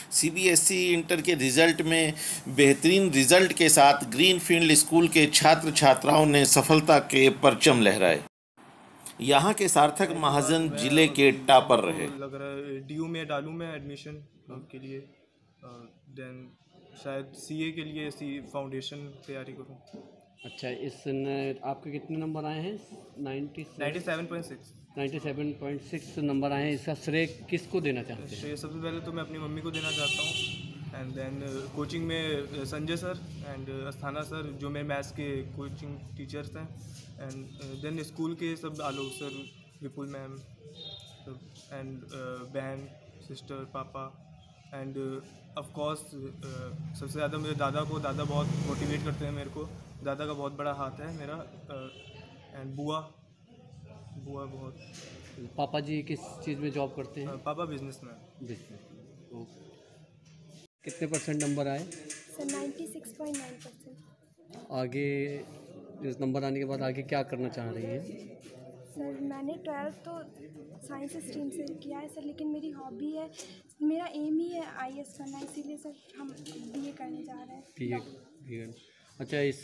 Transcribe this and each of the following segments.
CBSE inter के result में बेहतरीन रिजल्ट के साथ ग्रीनफील्ड स्कूल के छात्र छात्राओं ने सफलता के परचम लहराए। यहाँ के सार्थक 9th के बाद महाजन मैं जिले के अभी टॉपर मेरे को रहे। लग रहा है डीयू में डालूँ मैं एडमिशन के लिए। देन शायद सीए के लिए सी फाउंडेशन तैयारी करूँ। अच्छा, इसने आपके कितने नंबर आए हैं? 97.6। 97.6 नंबर आए हैं। इसका श्रेय किसको देना चाहते हैं? श्रेय सबसे पहले तो मैं अपनी मम्मी को देना चाहता हूँ। एंड देन कोचिंग में Sanjay sir and Asthana sir जो मेरे मैथ्स के कोचिंग टीचर्स हैं। एंड देन स्कूल के सब Alok sir, Vipul ma'am and बहन, सिस्टर, पापा एंड ऑफ कोर्स सबसे ज़्यादा मेरे दादा बहुत मोटिवेट करते हैं मेरे को। दादा का बहुत बड़ा हाथ है मेरा। एंड बुआ बहुत। पापा जी किस चीज़ में जॉब करते हैं? पापा बिजनेसमैन। बिजनेस। तो कितने परसेंट नंबर आए? सर 96.9%। आगे इस नंबर आने के बाद आगे क्या करना चाह रही हैं? सर मैंने 12th तो साइंस स्ट्रीम से किया है सर, लेकिन मेरी हॉबी है, मेरा एम ही है आईएएस करना, इसीलिए सर हम बीए करने जा रहे हैं। बीए। अच्छा, इस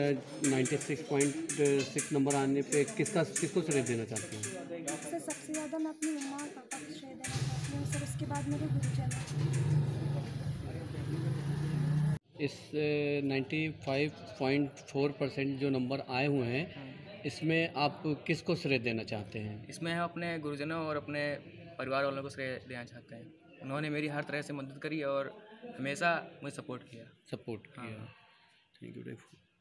96.6 नंबर आने पे किसको श्रेय देना चाहते हैं? सर सबसे ज़्यादा मैं अपनी मम्मा और पापा को श्रेय देना चाहती हूँ सर, उसके बाद मेरे गुरुजन हैं। इस 95.4% जो नंबर आए हुए हैं, इसमें आप किसको श्रेय देना चाहते हैं? इसमें हम अपने गुरुजनों और अपने परिवार वालों को श्रेय देना चाहते हैं। उन्होंने मेरी हर तरह से मदद करी और हमेशा मुझे सपोर्ट किया। हाँ। Thank you.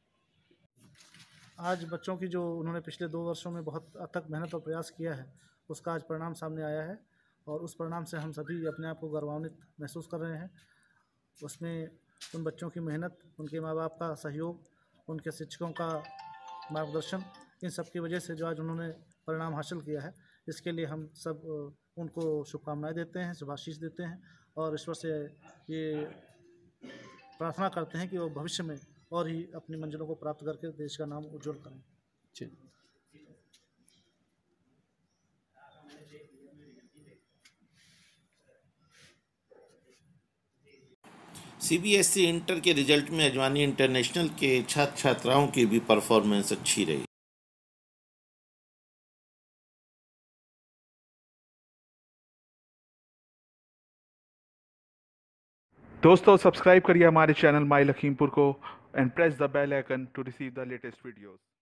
आज बच्चों की जो उन्होंने पिछले 2 वर्षों में बहुत अथक मेहनत और प्रयास किया है, उसका आज परिणाम सामने आया है और उस परिणाम से हम सभी अपने आप को गौरवान्वित महसूस कर रहे हैं। उसमें उन बच्चों की मेहनत, उनके माँ बाप का सहयोग, उनके शिक्षकों का मार्गदर्शन, इन सब की वजह से जो आज उन्होंने परिणाम हासिल किया है, इसके लिए हम सब उनको शुभकामनाएं देते हैं, शुभाशीष देते हैं और ईश्वर से ये प्रार्थना करते हैं कि वो भविष्य में और ही अपनी मंजिलों को प्राप्त करके देश का नाम उज्जवल करें। सीबीएसई इंटर के रिजल्ट में अजवानी इंटरनेशनल के छात्र छात्राओं की भी परफॉर्मेंस अच्छी रही। दोस्तों, सब्सक्राइब करिए हमारे चैनल माई लखीमपुर को and press the bell icon to receive the latest videos.